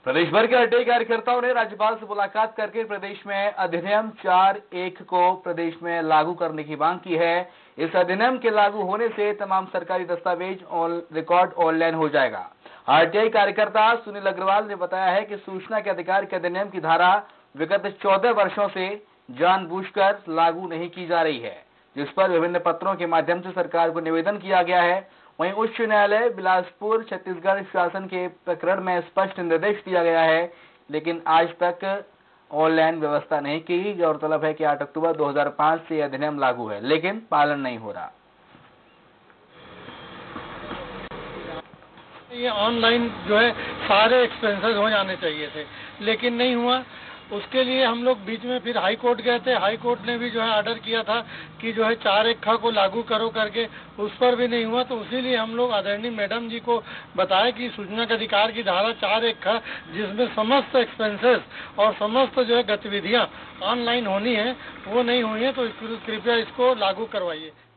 प्रदेश भर के आरटीआई कार्यकर्ताओं ने राज्यपाल से मुलाकात करके प्रदेश में अधिनियम 4(1) को प्रदेश में लागू करने की मांग की है। इस अधिनियम के लागू होने से तमाम सरकारी दस्तावेज रिकॉर्ड ऑनलाइन हो जाएगा। आरटीआई कार्यकर्ता सुनील अग्रवाल ने बताया है कि सूचना के अधिकार के अधिनियम की धारा विगत 14 वर्षों से जानबूझकर लागू नहीं की जा रही है, जिस पर विभिन्न पत्रों के माध्यम से सरकार को निवेदन किया गया है। वहीं उच्च न्यायालय बिलासपुर छत्तीसगढ़ शासन के प्रकरण में स्पष्ट निर्देश दिया गया है, लेकिन आज तक ऑनलाइन व्यवस्था नहीं की गई। गौरतलब है कि 8 अक्टूबर 2005 से अधिनियम लागू है, लेकिन पालन नहीं हो रहा। ये ऑनलाइन जो है सारे एक्सपेंसेस हो जाने चाहिए थे, लेकिन नहीं हुआ। उसके लिए हम लोग बीच में फिर हाई कोर्ट गए थे। हाई कोर्ट ने भी जो है ऑर्डर किया था कि जो है 4(1) को लागू करो करके, उस पर भी नहीं हुआ। तो इसीलिए हम लोग आदरणीय मैडम जी को बताया कि सूचना के अधिकार की धारा 4(1) जिसमें समस्त एक्सपेंसेस और समस्त जो है गतिविधियां ऑनलाइन होनी है, वो नहीं हुई है, तो कृपया इसको लागू करवाइए।